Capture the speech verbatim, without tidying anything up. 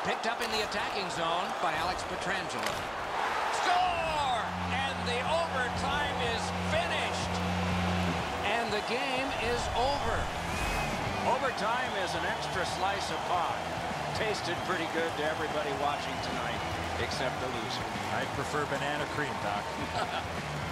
Picked up in the attacking zone by Alex Pietrangelo. Score! And the overtime is finished. And the game is over. Overtime is an extra slice of pie. Tasted pretty good to everybody watching tonight, except the loser. I prefer banana cream, Doc.